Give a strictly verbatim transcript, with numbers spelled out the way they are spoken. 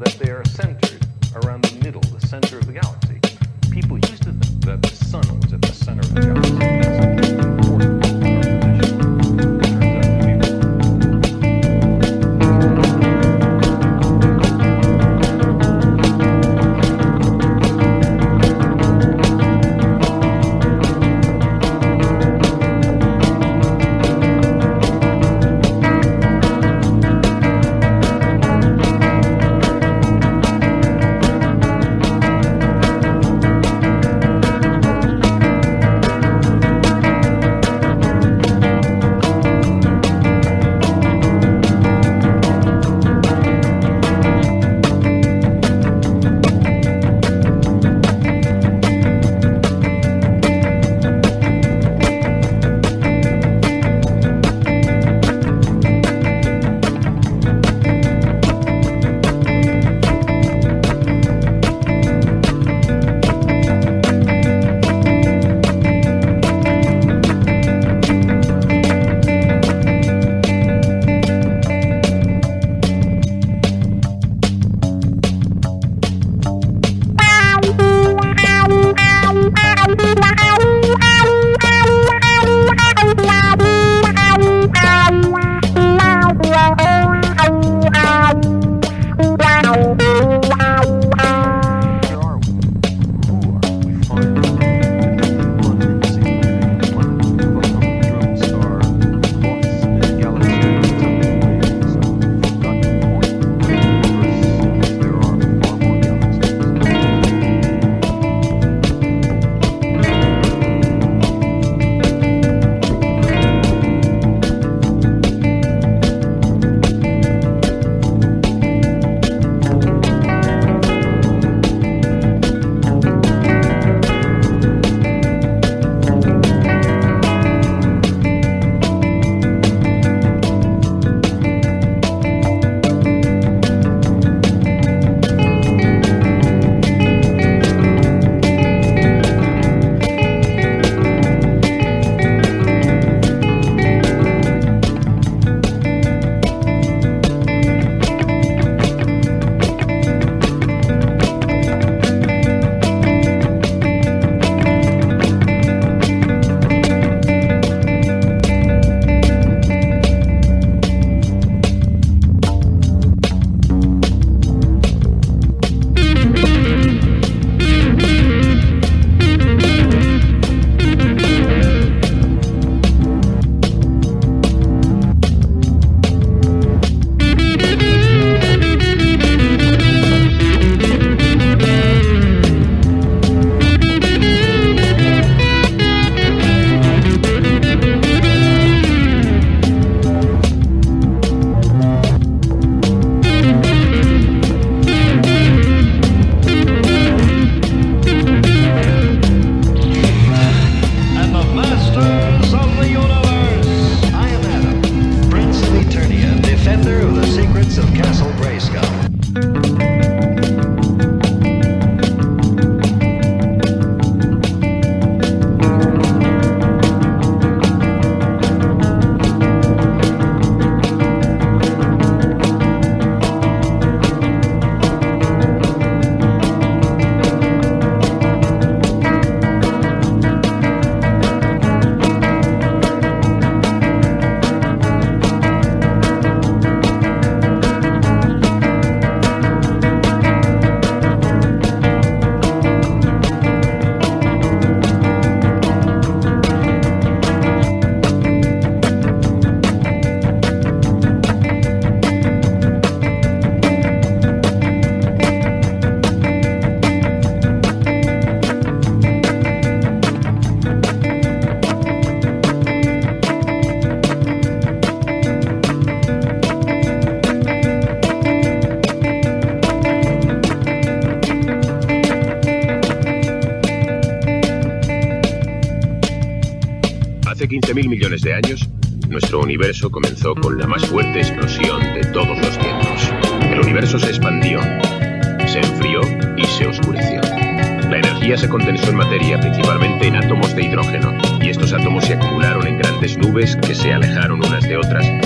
that they are centered around the middle, the center of the galaxy. People used to think that the sun was at the center of the galaxy. That's important in our position. Hace quince mil millones de años, nuestro universo comenzó con la más fuerte explosión de todos los tiempos. El universo se expandió, se enfrió y se oscureció. La energía se condensó en materia, principalmente en átomos de hidrógeno, y estos átomos se acumularon en grandes nubes que se alejaron unas de otras